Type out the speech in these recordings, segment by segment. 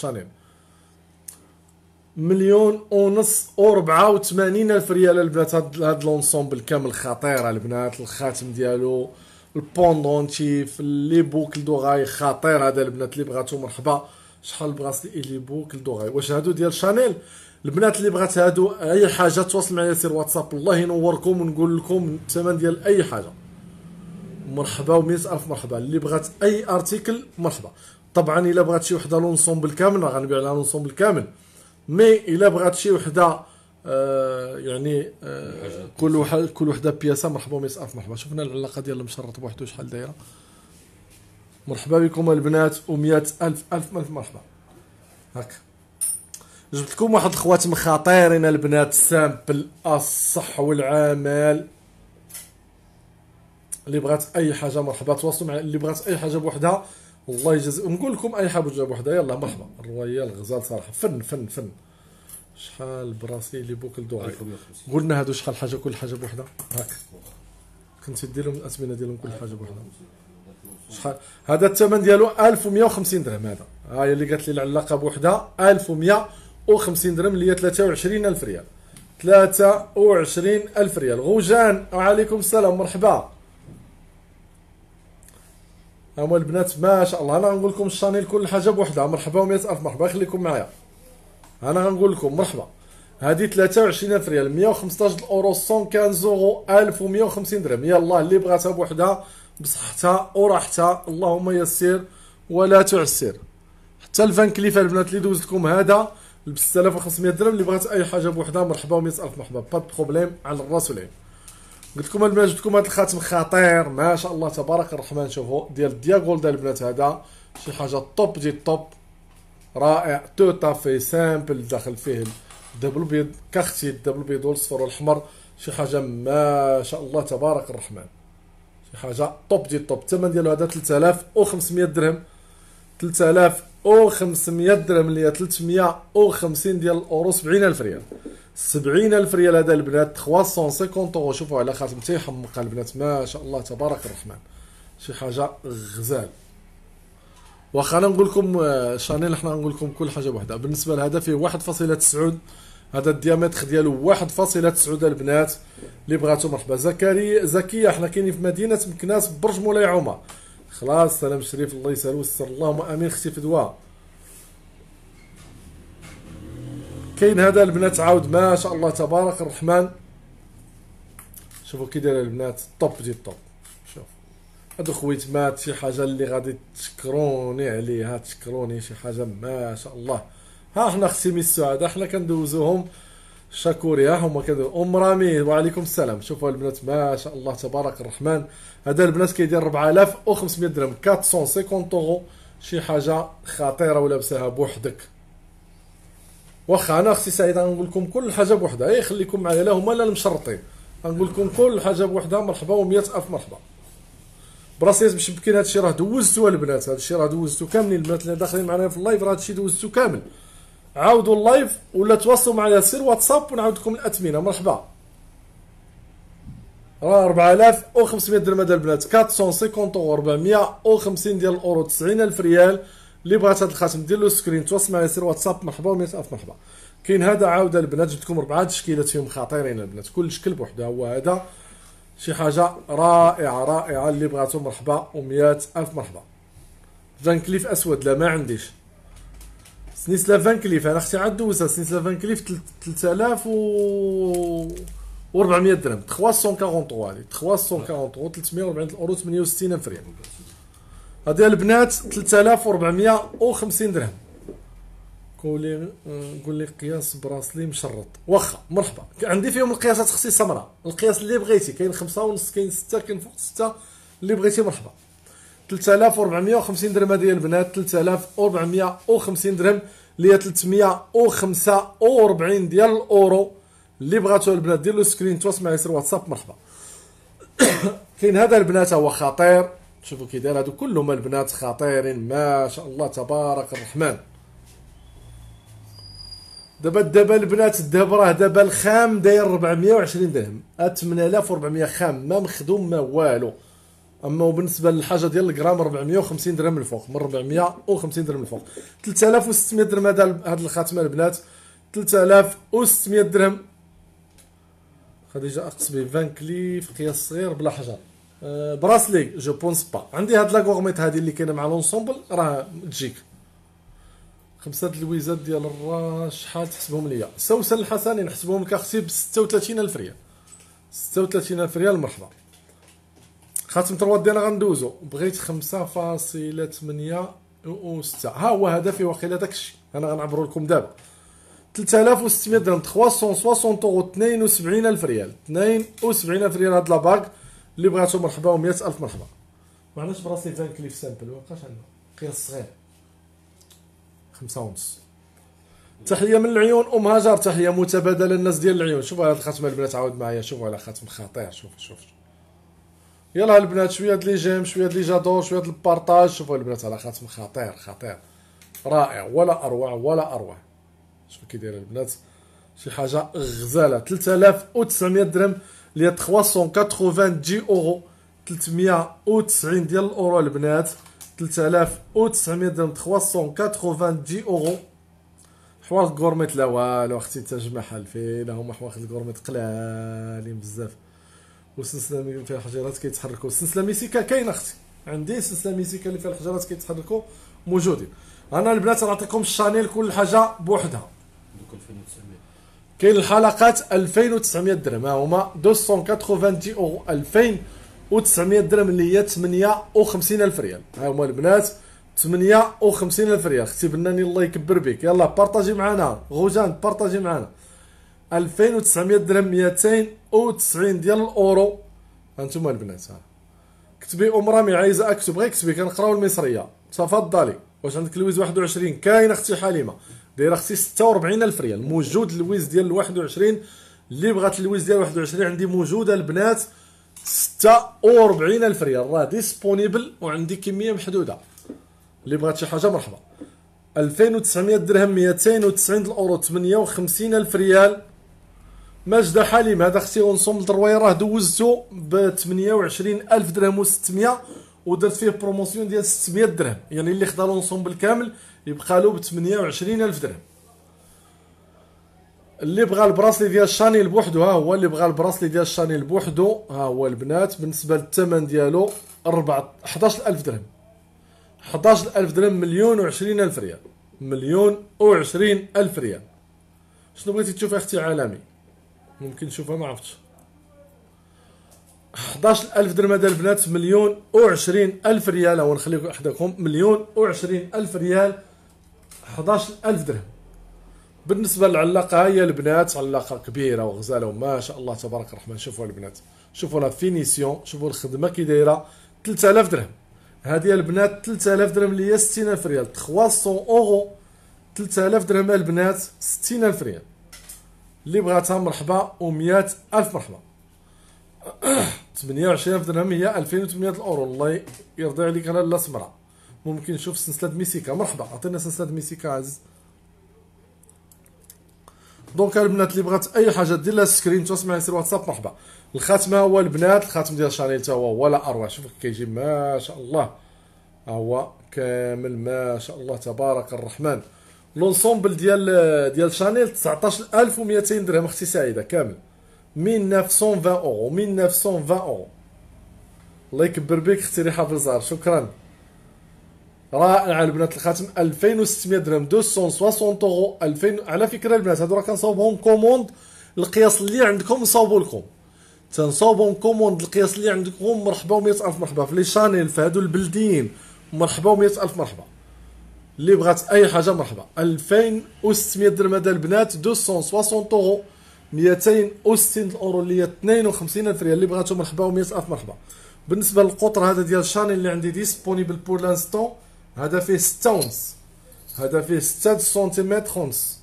شانيل. 1,584,000 ريال البنات. هاد لونسومبل كامل خطير البنات. الخاتم ديالو، البوندونتيف، لي بوكل دوغاي خطير هذا البنات. اللي بغاتو مرحبا. شحال البراسلي لي بوكل دوغاي. واش هادو ديال شانيل البنات؟ اللي بغات هادو اي حاجه تواصل معايا سير واتساب، الله ينوركم ونقول لكم الثمن ديال اي حاجه. مرحبا و100 الف مرحبا. اللي بغات اي ارتيكل مرحبا. طبعا الا بغات شي وحده لونسومبل كامل راه غنبيع لها لونسومبل كامل، مي الا بغات شي وحده يعني كل وحده بياسه مرحبا و100 الف مرحبا. شفنا العلاقه ديال المشرط بوحدو شحال دايره. مرحبا بكم البنات و100 الف مرحبا. هاك جبت لكم واحد الخواتم خطيرين البنات، سامبل الصح والعمل. اللي بغات اي حاجه مرحبا تواصلوا معنا. اللي بغات اي حاجه بوحدها الله يجزي. نقول لكم اي حاجه بوحدها يلا مرحبا. الرويال غزال صراحه فن فن فن. شحال براسي لي بوكل دوغاي قلنا هادو شحال حاجه كل حاجه بوحدها. هاك كنت دير لهم الاثمنه ديالهم كل حاجه بوحدها. شحال هذا الثمن ديالو 1150 درهم. هذا ها هي اللي قالت لي العلاقه بوحدها 1150 درهم اللي هي 23,000 ريال. 23,000 ريال. غوجان وعليكم السلام مرحبا. هما البنات ما شاء الله. انا غنقول لكم الشانيل كل حاجه بوحدها مرحبا و100 الف مرحبا. خليكم معايا انا غنقول لكم مرحبا. هذه 23,000 ريال 115 اورو 115 اورو 1150 درهم. يلا اللي بغاتها بوحدها بصحتها وراحتها اللهم يسر ولا تعسر. حتى الفان كليف البنات اللي دوزت لكم هذا ب 6500 درهم. اللي بغات اي حاجه بوحدها مرحبا و100 الف مرحبا. با بروبليم على الراس والعين. قلت لكم البنات جبت لكم هذا الخاتم خطير ما شاء الله تبارك الرحمن. شوفوا ديال دياغولد البنات. هذا شي حاجه توب دي توب رائع. توتا في سامبل داخل فيه الدبل بيض كختي الدبل بيض والصفر والحمر. شي حاجه ما شاء الله تبارك الرحمن. شي حاجه توب دي توب. الثمن ديالو هذا 3,500 درهم. 3,500 درهم اللي هي 350 ديال الاورو. 70,000 ريال. 70,000 ريال هذا البنات. 350 اورو. شوفوا على خاتم تيحمق البنات ما شاء الله تبارك الرحمن. شي حاجه غزال. واخا انا نقول لكم شانيل حنا نقول لكم كل حاجه بوحدها. بالنسبه لهذا فيه 1.9. هذا الديامتر ديالو 1.9 البنات. اللي بغاتو مرحبا. زكيه حنا كاينين في مدينه مكناس برج مولاي عمر. خلاص سلام شريف الله يسهل ويسر اللهم امين. اختي فدوى كاين هذا البنات عاود ما شاء الله تبارك الرحمن. شوفوا كي داير البنات طوب دي طوب. شوف هادو خويتمات شي حاجه اللي غادي تشكروني عليها تشكروني. شي حاجه ما شاء الله. ها حنا اختي السعاده حنا كندوزوهم شاكوري. ها هما كندوزو ام رامي وعليكم السلام. شوفوا البنات ما شاء الله تبارك الرحمن. هذا البنات كيدير 4,500 درهم 450 اورو. شي حاجه خطيره ولابساها بوحدك. واخا انا اختي سعيده غنقول لكم كل حاجه بوحدها. اي خليكم معايا لا هما لا المشرطين. غنقول لكم كل حاجه بوحدها مرحبا و100 الف مرحبا. براسيات مشبكين هادشي راه دوزتو البنات. هادشي راه دوزتو كاملين. البنات اللي داخلين معنا في اللايف راه هادشي دوزتو كامل. عاودوا اللايف ولا تواصلوا معايا سير واتساب ونعاود لكم الاثمنه مرحبا. راه 4,500 درهم هذا البنات. 450 اورو 450 ديال الاورو 90,000 ريال. اللي بغات هذا الخاتم دير له سكرين تواصل معايا سير واتساب مرحبا و100 الف مرحبا. كاين هذا عاود البنات جبت لكم 4 تشكيلات فيهم خطيرين البنات. كل شكل بوحده. هو هذا شي حاجه رائعه رائعه. اللي بغاتو مرحبا و100 الف مرحبا. فان كليف اسود لا ما عنديش. سنيسلا فان كليف انا اختي عاد دوزها. سنيسلا فان كليف 3,400 درهم. 340 هذه 340 340 اورو 68,000 ريال. هذه البنات 3,450 درهم. قول لي قياس براسلي مشرط. واخا مرحبا. عندي فيهم القياسات اختي سمراء. القياس اللي بغيتي كاين 5.5 كاين 6 كاين فوق 6 اللي بغيتي مرحبا. 3,450 درهم هذه البنات. 3,450 درهم اللي هي 345 ديال الاورو. اللي بغاتو البنات ديروا سكرين تواصل معايا سير واتساب مرحبا. كاين هذا البنات هو خطير. شوفوا كي داير. هادو كلهم البنات خطيرين ما شاء الله تبارك الرحمن. دابا البنات الذهب راه دابا الخام داير 420 درهم. 8,400 خام ما مخدوم ما والو. اما وبالنسبه للحاجه ديال الغرام 450 درهم الفوق، من 450 درهم الفوق. 3600 درهم هاد الخاتمه البنات، 3600 درهم. خديجه اقص به 20 كليف قياس صغير بلا حجر. براسلي جو بونس با. عندي هاد لاكورميت هادي اللي كاينه مع لونسومبل راه تجيك. 5 اللويزات ديال الراس شحال تحسبهم ليا؟ سوسن الحسني نحسبهم لك اختي ب 36000 ريال. 36000 ريال مرحبا. خاتم تروات ديالنا غندوزو. بغيت 5.806. ها هو هدفي واقيلا داكشي انا غنعبرو لكم دابا. 3600 درهم 360 اورو 72000 ريال. 72000 ريال هاد لاباك اللي بغاتو مرحبا و100000 مرحبا. معليش براسي 20 كليف سامبل مابقاش عندنا قياس صغير 5.5. تحيه من العيون ام هاجر، تحيه متبادله الناس ديال العيون. شوفوا هاد الخاتم البنات عاود معايا، شوفوا على خاتم خطير. شوف يلا البنات شويه د لي جيم، شويه د لي جادور، شويه د البارطاج. شوفوا البنات على خاتم خطير رائع ولا اروع. شوفوا كي دايره البنات شي حاجه غزاله. 3900 درهم اللي 390 اورو، 390 ديال الاورو البنات. 3900 درهم 390 اورو. حوايج الكورميت لا والو اختي تجمع حلفين، هما حوايج الكورميت قلالين بزاف. والسلسله فيها الحجرات كيتحركوا. السلسله ميسيكا كاينه اختي، عندي سلسله ميسيكا اللي فيها الحجرات كيتحركوا موجودين. انا البنات نعطيكم الشانيل كل حاجه بوحدها. دوك 2900 كاين الحلقات 2900 درهم، ها هما 290 اورو. 2900 درهم اللي هي 58000 ريال. ها هما البنات 58000 ريال. اختي بناني الله يكبر بك، يلا بارطاجي معنا غوجان، بارطاجي معنا. 2900 درهم 290 ديال الاورو. هانتوما البنات، ها كتبي ام رامي عايزه اكتب، غير كتبي كنقراو المصريه. تفضلي. واش عندك اللويز 21؟ كاين اختي حليمه، دايره اختي 46000 ريال. موجود اللويز ديال 21 اللي بغات اللويز ديال 21 عندي موجوده البنات 46000 ريال، راه ديسپونيبل وعندي كميه محدوده. اللي بغات شي حاجه مرحبا. 2900 درهم 290 الاورو 58000 ريال. ماجده حليم هذا اختي اونسومبل دروي راه دوزتو ب 28000 درهم و600 ودرت فيه بروموسيون ديال 600 درهم، يعني اللي خدا لونسومبل كامل يبقى له ب 28000 درهم. اللي بغى البراسلي ديال شانيل بوحدو، ها هو اللي بغى البراسلي ديال شانيل بوحدو، ها هو البنات. بالنسبه للثمن ديالو 11000 درهم. 11000 درهم 1,020,000 ريال. 1,020,000 ريال. شنو بغيتي تشوفي اختي عالمي؟ ممكن تشوفها ما عرفتش. 11000 درهم هذا البنات 1,020,000 ريال. هو نخليكم وحدكم 1,020,000 ريال. 11000 درهم. بالنسبه للعلاقه هي البنات علاقه كبيره وغزاله وما شاء الله تبارك الرحمن. شوفوا البنات، شوفوا لا فينيسيون، شوفوا الخدمه كي دايره. 3000 درهم هذه البنات. 3000 درهم اللي هي 60000 ريال. 300 اورو. 3000 درهم البنات 60000 ريال. اللي بغاتها مرحبا و100000 مرحبا. 28000 درهم هي 2800 الاورو. الله يرضي عليك على لا سمراء. ممكن نشوف سلسله ميسيكا مرحبا. عطينا سلسله ميسيكا عزيز. دونك البنات اللي بغات اي حاجه دير لها سكرين توصل يصير واتساب مرحبا. الخاتمه هو البنات، الخاتم ديال شانيل تا هو ولا اروع. شوف كيجي ما شاء الله، ها هو كامل ما شاء الله تبارك الرحمن. لونسومبل ديال شانيل 19200 درهم اختي سعيده كامل. 1920 اورو. 1920 اورو. الله يكبر بك اختي ريحه بالزهر، شكرا. رائع البنات. الخاتم 2600 درهم. 260 اورو. 2000. على فكره البنات هادو راه كنصاوبهم كوموند القياس اللي عندكم نصاوبوا لكم. تنصاوبهم كوموند القياس اللي عندكم مرحبا و100000 مرحبا. في لي شانيل في هادو البلديين مرحبا و100000 مرحبا. اللي بغات اي حاجه مرحبا. 2600 درهم هذا البنات. 260 اورو. 260 اورو اللي هي 52000 ريال. اللي بغاتو مرحبا و100000 مرحبا. بالنسبه للقطر هذا ديال شانيل اللي عندي ديسپونيبل بور لانستون، هذا فيه 6 ونص. هذا فيه 6 سنتيمتر ونص.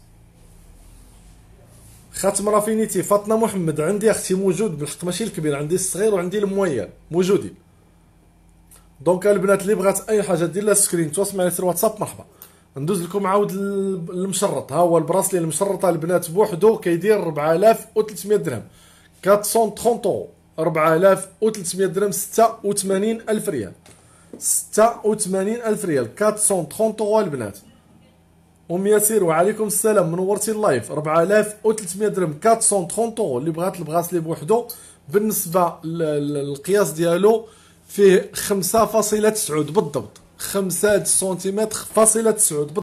خاتم رافينيتي فاطمه محمد عندي اختي موجود بالحق، ماشي الكبير، عندي الصغير وعندي المويان موجودين. دونك البنات اللي بغات اي حاجه دير لها سكرين تواصل معايا في واتساب مرحبا. ندوز لكم عاود المشرط. ها هو البراسلي المشرط البنات بوحدو كيدير 4300 درهم. 430 اورو. 4300 درهم، 86 ألف ريال، 86 ألف ريال، 430 اورو البنات. ام ياسير وعليكم السلام، منورتي اللايف. 4300 درهم، 430 اورو. اللي بغات البغاسلي بوحدو بالنسبه للقياس ديالو فيه 5.9 بالضبط، 5 سنتيمتر فاصلة 9.